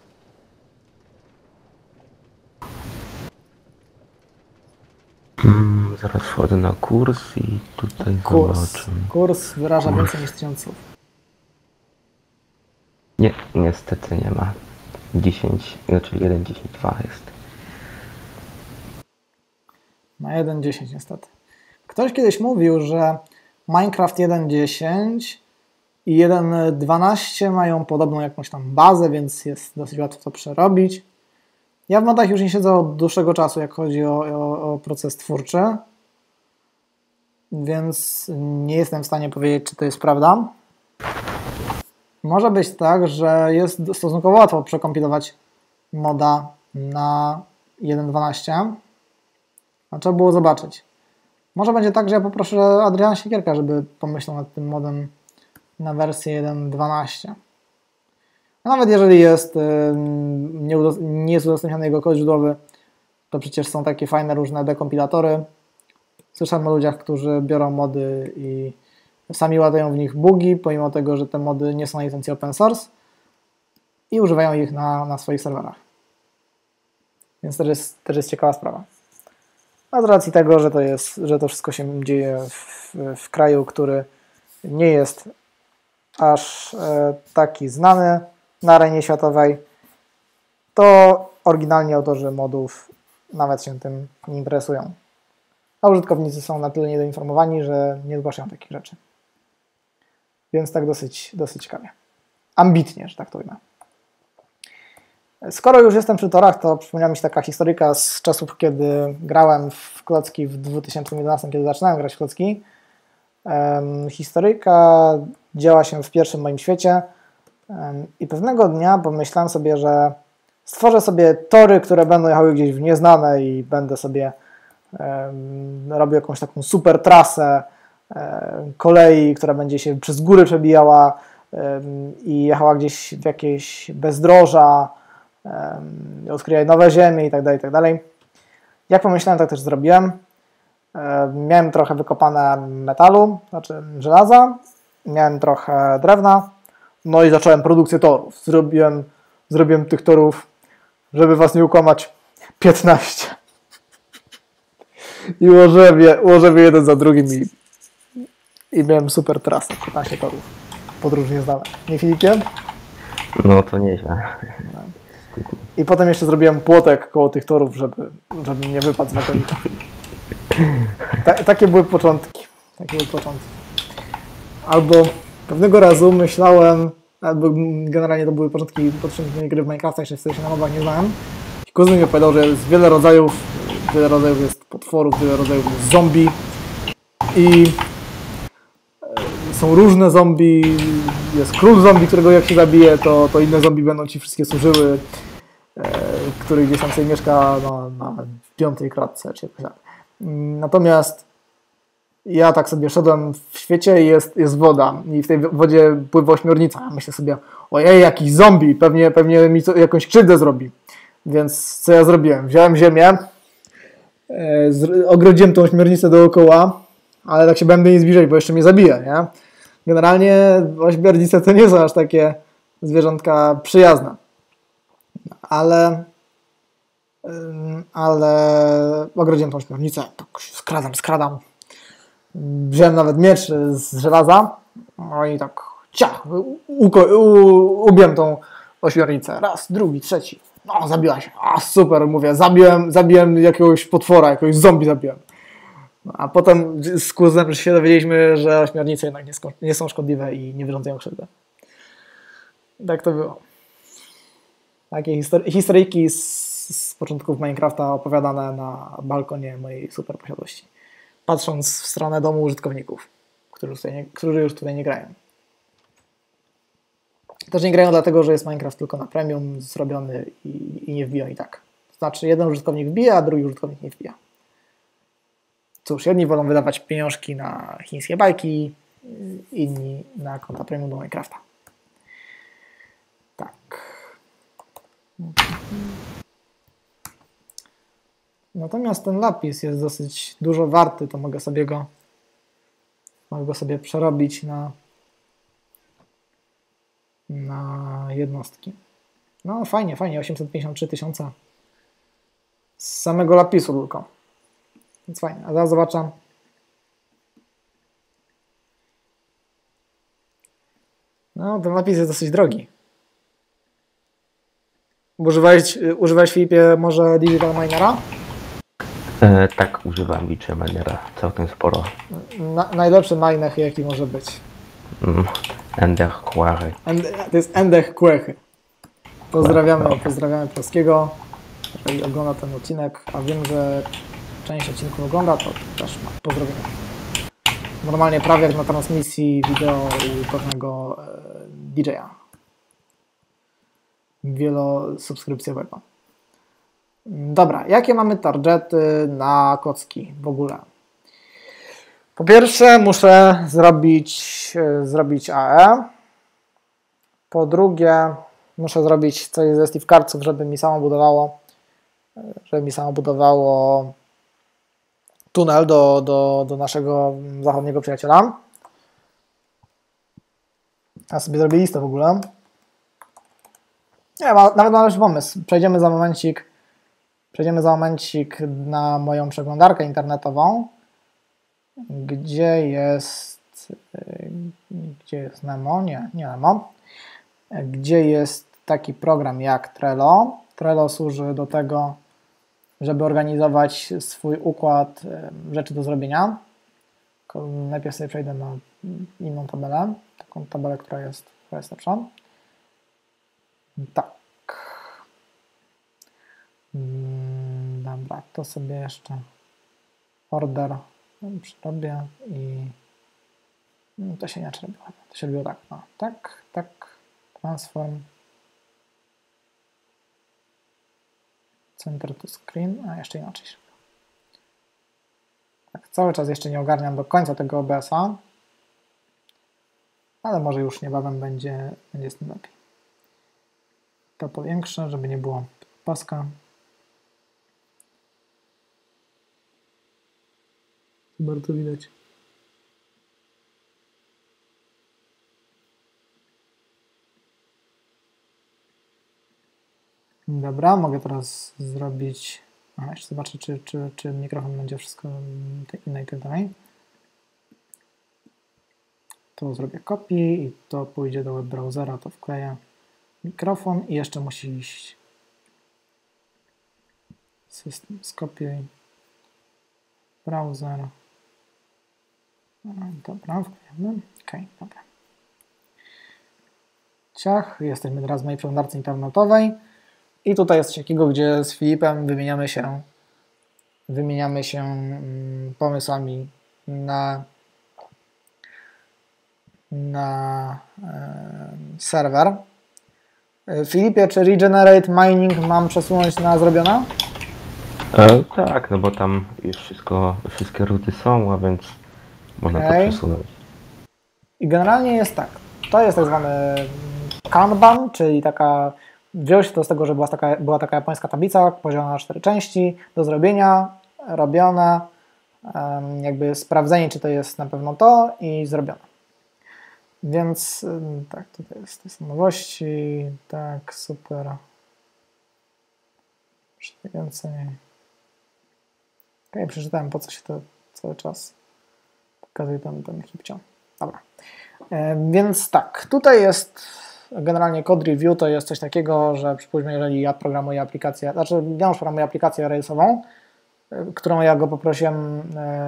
Zaraz wchodzę na kurs i tutaj zobaczę. Kurs wyraża więcej niż 1000 słów. Nie, niestety nie ma. 10, znaczy 1.10.2 jest. Na 1.10 niestety. Ktoś kiedyś mówił, że Minecraft 1.10 i 1.12 mają podobną jakąś tam bazę, więc jest dosyć łatwo to przerobić. Ja w modach już nie siedzę od dłuższego czasu, jak chodzi o proces twórczy, więc nie jestem w stanie powiedzieć, czy to jest prawda. Może być tak, że jest stosunkowo łatwo przekompilować moda na 1.12, a trzeba było zobaczyć. Może będzie tak, że ja poproszę Adriana Siekierka, żeby pomyślał nad tym modem na wersję 1.12. A nawet jeżeli nie jest udostępniony jego kod źródłowy, to przecież są takie fajne różne dekompilatory. Słyszałem o ludziach, którzy biorą mody i sami ładują w nich bugi, pomimo tego, że te mody nie są na licencji open source i używają ich na swoich serwerach. Więc też jest ciekawa sprawa. A z racji tego, że to wszystko się dzieje w kraju, który nie jest aż taki znany na arenie światowej, to oryginalni autorzy modów nawet się tym nie interesują. A użytkownicy są na tyle niedoinformowani, że nie zgłaszają takich rzeczy. Więc tak dosyć ciekawie. Ambitnie, że tak to ujmę. Skoro już jestem przy torach, to przypomniała mi się taka historyjka z czasów, kiedy grałem w klocki w 2011, kiedy zaczynałem grać w klocki. Historyjka działa się w pierwszym moim świecie. I pewnego dnia pomyślałem sobie, że stworzę sobie tory, które będą jechały gdzieś w nieznane i będę sobie robił jakąś taką super trasę kolei, która będzie się przez góry przebijała i jechała gdzieś w jakieś bezdroża, odkryję nowe ziemie i tak dalej, i tak dalej. Jak pomyślałem, tak też zrobiłem. Miałem trochę wykopane metalu, znaczy żelaza, miałem trochę drewna, no i zacząłem produkcję torów. Zrobiłem tych torów, żeby was nie ukłamać, 15. I ułożyłem je jeden za drugim i miałem super trasę, 15 torów podróżnie zdane. Nie, Filipie? No to nieźle. I potem jeszcze zrobiłem płotek koło tych torów, żeby nie wypadł z wagonika. Takie były początki. Albo pewnego razu myślałem, albo generalnie to były początki gry w Minecrafta, jeszcze wtedy się na modach nie znałem. I kuzyn mi powiedział, że jest wiele rodzajów jest potworów, wiele rodzajów jest zombie i są różne zombie, jest król zombie, którego jak się zabije, to inne zombie będą ci wszystkie służyły, który gdzieś tam sobie mieszka w 5. klatce, czy jakoś tak. Natomiast ja tak sobie szedłem w świecie i jest woda i w tej wodzie pływa ośmiornica. Myślę sobie, ojej, jakiś zombie, pewnie mi jakąś krzywdę zrobi. Więc co ja zrobiłem? Wziąłem ziemię, ogrodziłem tą ośmiornicę dookoła, ale tak się będę nie zbliżać, bo jeszcze mnie zabije, nie? Generalnie ośmiornice to nie są aż takie zwierzątka przyjazne. Ale ogrodziłem tą ośmiornicę, tak skradam. Wziąłem nawet miecz z żelaza, no i tak ubiłem tą ośmiornicę. Raz, drugi, trzeci. No, zabiła się. A, super, mówię, zabiłem jakiegoś potwora, jakiegoś zombie zabiłem. No, a potem z kuzynem się dowiedzieliśmy, że ośmiornice jednak nie są szkodliwe i nie wyrządzają krzywdy. Tak to było. Takie historyjki z początków Minecrafta opowiadane na balkonie mojej super posiadłości. Patrząc w stronę domu użytkowników, którzy już tutaj nie grają. Też nie grają dlatego, że jest Minecraft tylko na premium zrobiony i nie wbiją i tak. To znaczy jeden użytkownik wbija, a drugi użytkownik nie wbija. Cóż, jedni wolą wydawać pieniążki na chińskie bajki, inni na konta premium do Minecrafta. Tak. Natomiast ten lapis jest dosyć dużo warty, to mogę go sobie przerobić na jednostki. No fajnie, 853 000 z samego lapisu tylko. Więc fajnie, a zaraz zobaczę. No, ten lapis jest dosyć drogi. Używałeś, Filipie, może Digital Minera? Tak, używam Digital Minera całkiem sporo. Najlepszy miner, jaki może być. Ender Quarry. To jest Ender Quarry. Pozdrawiamy Polskiego, jeżeli ogląda ten odcinek, a wiem, że część odcinków ogląda, to też ma pozdrowienia. Normalnie prawie jak na transmisji wideo u pewnego DJ-a. Wielosubskrypcjowego. Dobra, jakie mamy targety na kocki w ogóle? Po pierwsze muszę zrobić AE. Po drugie muszę zrobić coś ze Steve Cardsów, żeby mi samo budowało tunel do naszego zachodniego przyjaciela. Ja sobie zrobię listę w ogóle. Nie, nawet mam lepszy pomysł. Przejdziemy za momencik na moją przeglądarkę internetową, gdzie jest Nemo? Nie Nemo. Gdzie jest taki program jak Trello. Trello służy do tego, żeby organizować swój układ rzeczy do zrobienia. Najpierw sobie przejdę na inną tabelę, taką tabelę, która jest lepsza. Tak. Dobra, to sobie jeszcze order przerobię i to się inaczej robiło. To się robiło tak, no, tak, transform, center to screen, a jeszcze inaczej. Tak, cały czas jeszcze nie ogarniam do końca tego OBS-a, ale może już niebawem będzie z tym lepiej. To powiększę, żeby nie było paska. Bardzo widać. Dobra, mogę teraz zrobić... Aha, jeszcze zobaczę, czy mikrofon będzie wszystko inne i tak dalej. To zrobię kopię i to pójdzie do web browsera, to wkleję mikrofon i jeszcze musi iść system, skopiuj, browser. Dobra, wklejamy. OK, dobra. Ciach, jesteśmy teraz w mojej przeglądarce internetowej i tutaj jest coś takiego, gdzie z Filipem wymieniamy się pomysłami na serwer. Filipie, czy Regenerate Mining mam przesunąć na zrobione? Tak, no bo tam już wszystkie ruty są, a więc można to przesunąć. I generalnie jest tak. To jest tak zwany Kanban, czyli taka, wziął się to z tego, że była taka japońska tablica podzielona na 4 części do zrobienia, robione, jakby sprawdzenie, czy to jest na pewno to i zrobione. Więc tak, tutaj jest te są nowości, tak, super. Jeszcze więcej. Ok, przeczytałem, po co się to cały czas pokazuje ten hipcio. Dobra. Więc tak, tutaj jest generalnie code review, to jest coś takiego, że przypuśćmy, jeżeli ja programuję aplikację, znaczy ja już programuję aplikację Railsową, którą ja go poprosiłem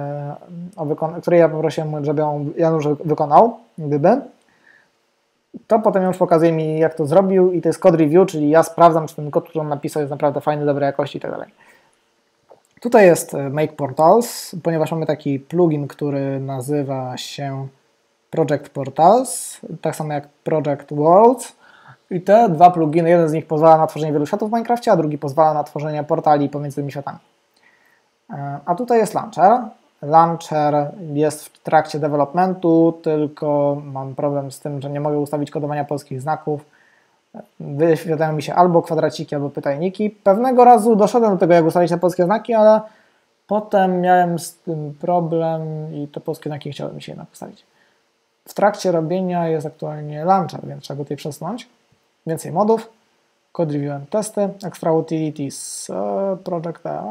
żeby ją Janusz wykonał, gdyby, to potem już pokazuje mi, jak to zrobił i to jest code review, czyli ja sprawdzam, czy ten kod, który on napisał, jest naprawdę fajny, dobrej jakości i tak dalej. Tutaj jest Make Portals, ponieważ mamy taki plugin, który nazywa się Project Portals, tak samo jak Project Worlds. I te dwa pluginy, jeden z nich pozwala na tworzenie wielu światów w Minecrafcie, a drugi pozwala na tworzenie portali pomiędzy tymi światami. A tutaj jest Launcher. Launcher jest w trakcie developmentu, tylko mam problem z tym, że nie mogę ustawić kodowania polskich znaków. Wyświetlają mi się albo kwadraciki, albo pytajniki. Pewnego razu doszedłem do tego, jak ustawić te polskie znaki, ale potem miałem z tym problem i te polskie znaki chciały mi się jednak ustawić. W trakcie robienia jest aktualnie Launcher, więc trzeba go tutaj przesunąć. Więcej modów. Code review and testy. Extra utilities. Project E.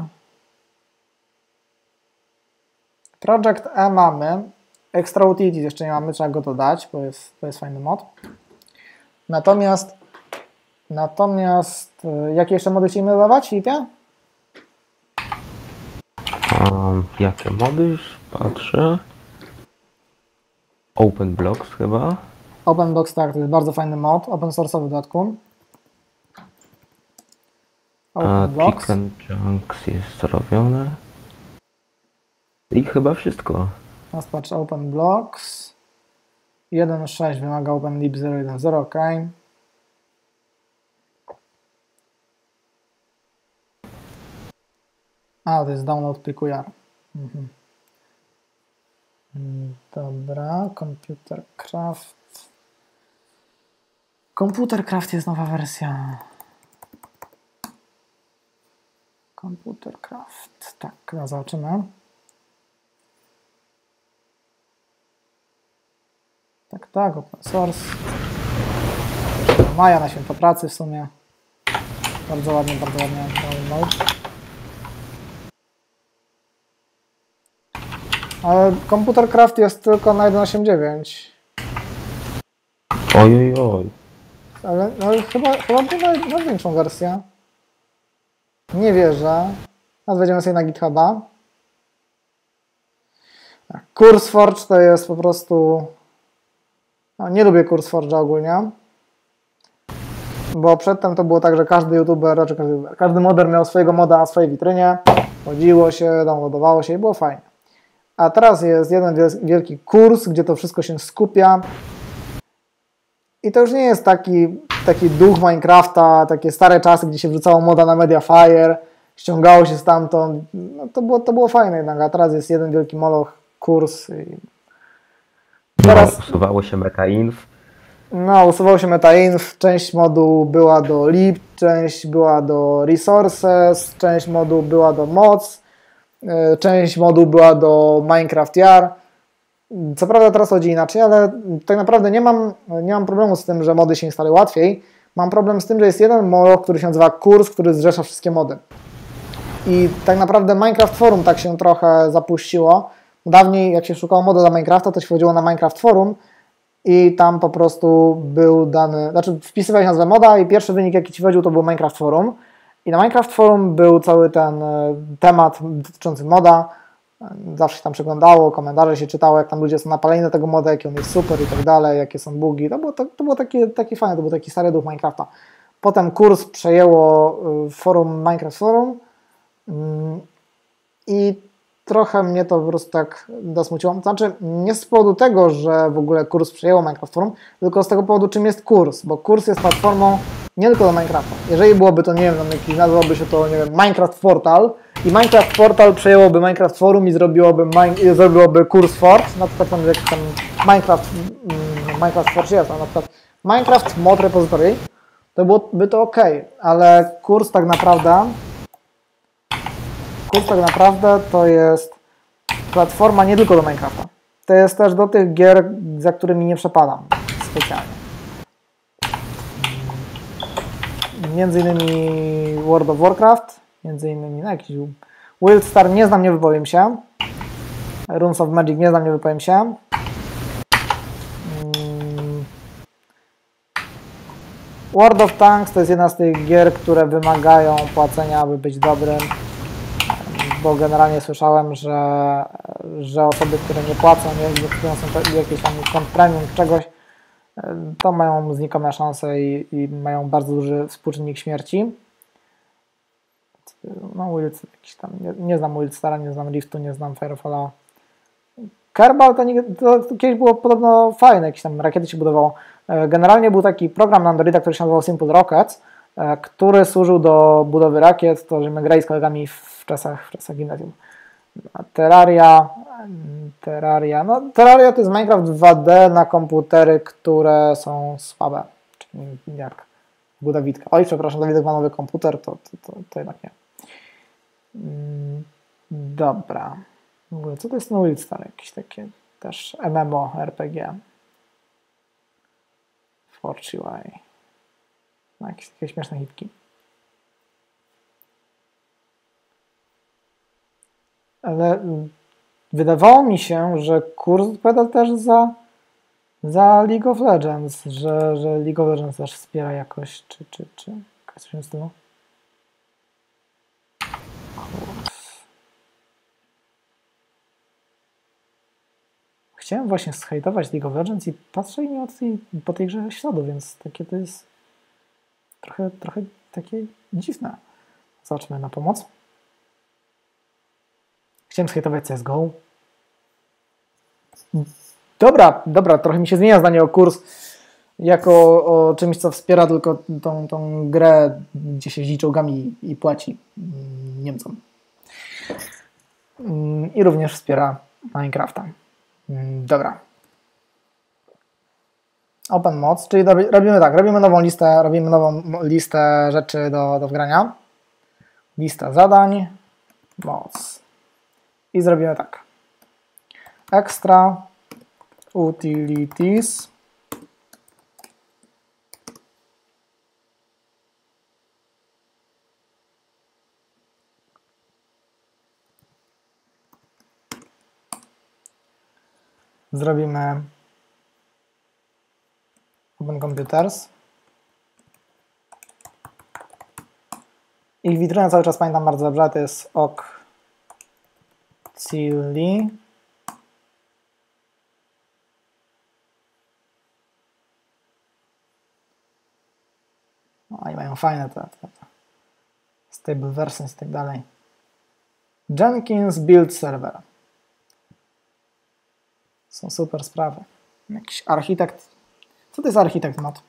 Project E mamy. Extra utilities jeszcze nie mamy, trzeba go dodać, bo to jest fajny mod. Natomiast jakie jeszcze mody chcieliśmy dodawać, Filipie? Jakie mody? Już patrzę. Open Blocks chyba. Open Blocks, tak, to jest bardzo fajny mod, open source'owy w dodatku. Chicken Chunks jest zrobione. I chyba wszystko. Teraz patrz, Open Blocks. 1.6 wymaga OpenLib 0.1.0, ok. A, to jest download pliku JAR. Dobra, ComputerCraft. ComputerCraft jest nowa wersja. ComputerCraft. Tak, zobaczymy. Tak, open source. Maja na święto pracy w sumie. Bardzo ładnie download. Ale ComputerCraft jest tylko na 1.8.9. Ojojoj. Ale chyba na większą wersję. Nie wierzę. Teraz wejdziemy sobie na GitHuba. CurseForge to jest po prostu... No, nie lubię CurseForge'a ogólnie. Bo przedtem to było tak, że każdy youtuber, raczej każdy modder miał swojego moda na swojej witrynie. Chodziło się, downloadowało się i było fajnie. A teraz jest jeden wielki kurs, gdzie to wszystko się skupia. I to już nie jest taki duch Minecrafta, takie stare czasy, gdzie się wrzucało moda na Mediafire, ściągało się stamtąd. No, to było fajne jednak, a teraz jest jeden wielki moloch, kurs. I teraz usuwało się metainf. no, usuwało się metainf, część modu była do lib, część była do resources, część modu była do mods, część modu była do Minecraft Yar. Co prawda teraz chodzi inaczej, ale tak naprawdę nie mam problemu z tym, że mody się instaluje łatwiej. Mam problem z tym, że jest jeden moloch, który się nazywa kurs, który zrzesza wszystkie mody. I tak naprawdę Minecraft Forum tak się trochę zapuściło. Dawniej jak się szukało moda dla Minecrafta, to się wchodziło na Minecraft Forum i tam po prostu był dany, znaczy wpisywałeś nazwę moda i pierwszy wynik jaki ci wchodził to był Minecraft Forum. I na Minecraft Forum był cały ten temat dotyczący moda. Zawsze się tam przeglądało, komentarze się czytało, jak tam ludzie są napaleni na tego moda, jaki on jest super i tak dalej, jakie są bugi. To było takie fajne, to był taki stary duch Minecrafta. Potem kurs przejęło forum Minecraft Forum i trochę mnie to po prostu tak zasmuciło. Znaczy nie z powodu tego, że w ogóle kurs przejęło Minecraft Forum, tylko z tego powodu, czym jest kurs, bo kurs jest platformą nie tylko do Minecrafta. Jeżeli byłoby to, nie wiem, nazwałoby się to, nie wiem, Minecraft Portal i Minecraft Portal przejęłoby Minecraft Forum i zrobiłoby kurs Forge, na przykład tam jak tam Minecraft Forge jest, a na przykład Minecraft Mod Repository, to byłoby to ok, ale kurs tak naprawdę to jest platforma nie tylko do Minecrafta. To jest też do tych gier, za którymi nie przepadam specjalnie. Między innymi World of Warcraft, między innymi jakiś Wildstar, nie znam, nie wypowiem się. Runes of Magic, nie znam, nie wypowiem się. World of Tanks to jest jedna z tych gier, które wymagają płacenia, aby być dobrym, bo generalnie słyszałem, że osoby, które nie płacą, nie inwestują sobie jakieś tam kont premium, czegoś, to mają znikome szanse i mają bardzo duży współczynnik śmierci. No jakiś tam, nie znam Wildstara, nie znam Riftu, nie znam Firefalla. Kerbal to kiedyś było podobno fajne, jakieś tam rakiety się budowało. Generalnie był taki program na Androida, który się nazywał Simple Rockets, który służył do budowy rakiet, to żeśmy grali z kolegami w czasach gimnazjum. Terraria to jest Minecraft 2D na komputery, które są słabe, czyli jak Dawidka. Oj, przepraszam, Dawidek ma nowy komputer, to jednak nie. Dobra. W ogóle, co to jest no Wildstar? Jakieś takie też MMO, RPG. Forge UI. No, jakieś takie śmieszne hitki. Ale wydawało mi się, że kurs odpowiada też za League of Legends, że League of Legends też wspiera jakoś, czy coś w tym stylu. Chciałem właśnie zhejtować League of Legends i patrzę i nie po tej grze śladu, więc takie to jest trochę takie dziwne. Zobaczmy na pomoc. Chciałem zhejtować CSGO. Dobra, trochę mi się zmienia zdanie o kurs jako o czymś, co wspiera tylko tą grę, gdzie się jeździ czołgami i płaci Niemcom. I również wspiera Minecrafta. Dobra. Open Mods, czyli robimy tak, robimy nową listę rzeczy do wgrania. Lista zadań, mods. I zrobimy tak. Extra utilities zrobimy Open Computers. Ich witrynę cały czas pamiętam bardzo dobrze, to jest Auxili. No i mają fajne te stable versions i tak dalej. Jenkins Build Server. Są super sprawy. Jakiś architekt Co to jest architekt mod?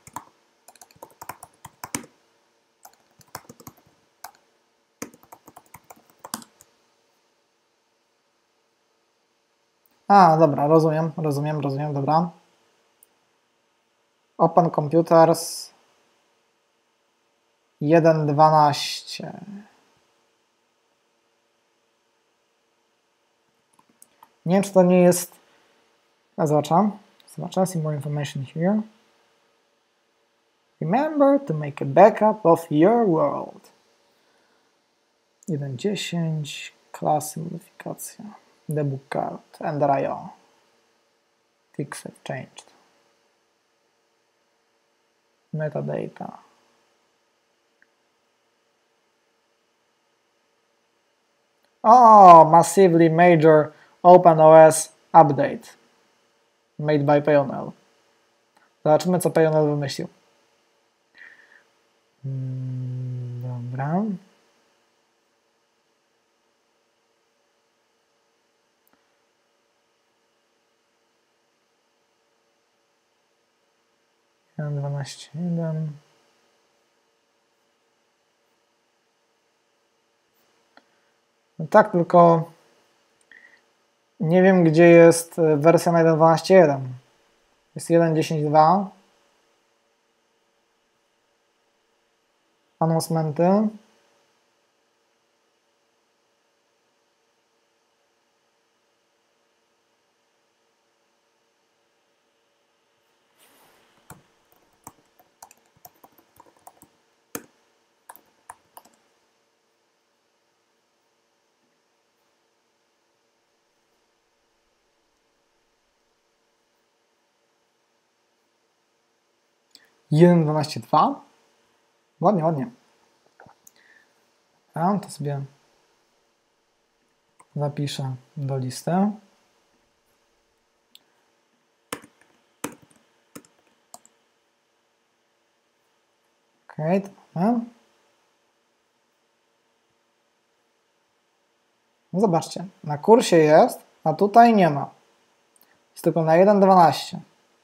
A, dobra, rozumiem, dobra. Open Computers 1.12. Nie wiem, czy to nie jest... Zobaczę, see more information here. Remember to make a backup of your world. 1.10, klasy, modyfikacja, debug card, ender.io. Fix have changed. Metadata. Oh, massively major OpenOS update made by Payonel. Zobaczymy, co Payonel wymyślił. Dobra. Jeden 12.1. No tak, tylko nie wiem, gdzie jest wersja na 1.12.1. Jest 1.10.2. Announcementy. Jeden 12.2. Ładnie, ładnie. Ja to sobie zapiszę do listy. Ok, to mamy. No zobaczcie, na kursie jest, a tutaj nie ma. Jest tylko na 1.12.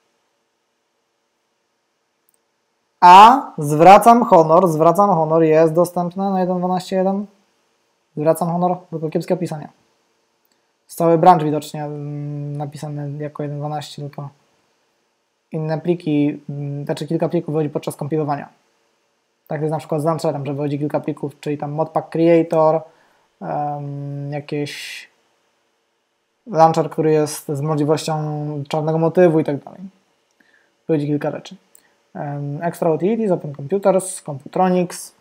A zwracam honor, jest dostępne na 1.12.1. Zwracam honor, tylko kiepskie opisanie. Jest cały branch widocznie napisany jako 1.12, tylko inne pliki, znaczy kilka plików wychodzi podczas kompilowania. Tak jest na przykład z launcherem, że wychodzi kilka plików, czyli tam modpack creator, jakieś launcher, który jest z możliwością czarnego motywu i tak dalej. Wychodzi kilka rzeczy. Extra Utilities, Open Computers, Computronics.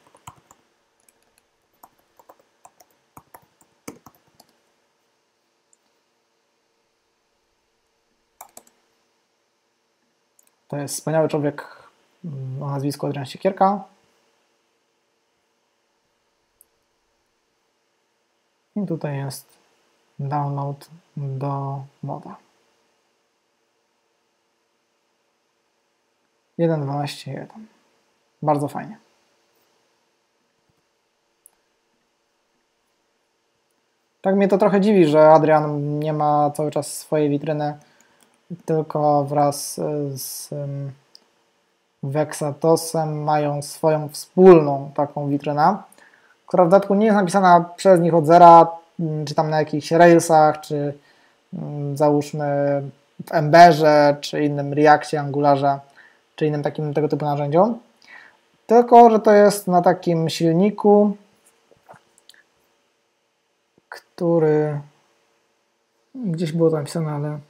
To jest wspaniały człowiek o nazwisku Adrian Siekierka. I tutaj jest download do moda. 1.12.1. Bardzo fajnie. Tak mnie to trochę dziwi, że Adrian nie ma cały czas swojej witryny, tylko wraz z Vexatosem mają swoją wspólną taką witrynę, która w dodatku nie jest napisana przez nich od zera, czy tam na jakichś Railsach, czy załóżmy w Emberze, czy innym Reactie, Angularze, czy innym takim tego typu narzędziom, tylko że to jest na takim silniku, który gdzieś było to napisane, ale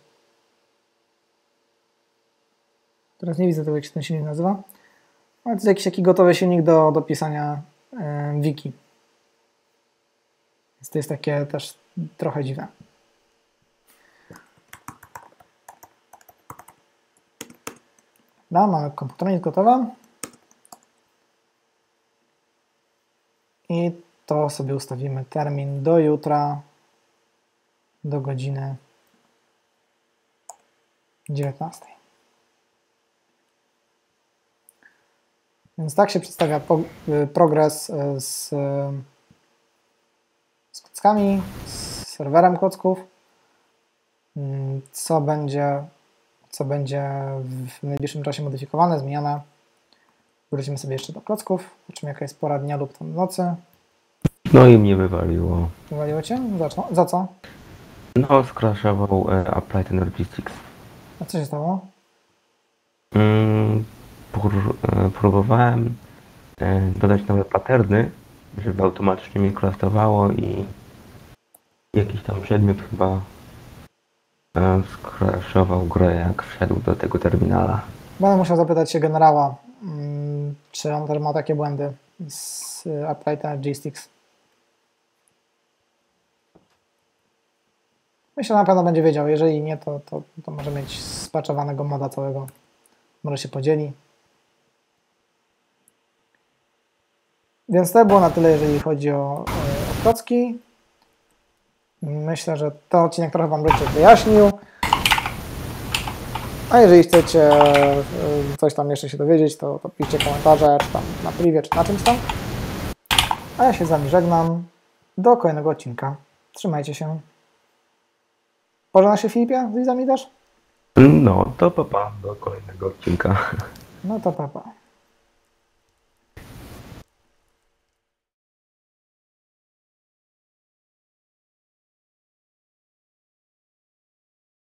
teraz nie widzę tego, jak się ten silnik nazywa, ale to jest jakiś taki gotowy silnik do pisania wiki. Więc to jest takie też trochę dziwne. No, mamy komputer gotowe. I to sobie ustawimy termin do jutra, do godziny 19. Więc tak się przedstawia progres z klockami, z serwerem klocków. Co będzie co będzie w najbliższym czasie modyfikowane, zmieniane. Wrócimy sobie jeszcze do klocków, zobaczymy jaka jest pora dnia lub tam nocy. No i mnie wywaliło. Wywaliło cię? Za co? No, skraszował Applied Energistics. A co się stało? Próbowałem dodać nowe patterny, żeby automatycznie mi klastowało i jakiś tam przedmiot chyba skraszował grę, jak wszedł do tego terminala. Będę musiał zapytać się generała, czy on też ma takie błędy z Applied Energistics. Myślę, że na pewno będzie wiedział. Jeżeli nie, to może mieć spaczowanego moda całego. Może się podzieli. Więc to było na tyle, jeżeli chodzi o klocki. Myślę, że ten odcinek trochę Wam rzeczy wyjaśnił. A jeżeli chcecie coś tam jeszcze się dowiedzieć, to piszcie komentarze, czy tam na privie, czy na czymś tam. A ja się z Wami żegnam. Do kolejnego odcinka. Trzymajcie się. Pożegna się, Filipie? Z widzami też? No, to papa do kolejnego odcinka. No to papa.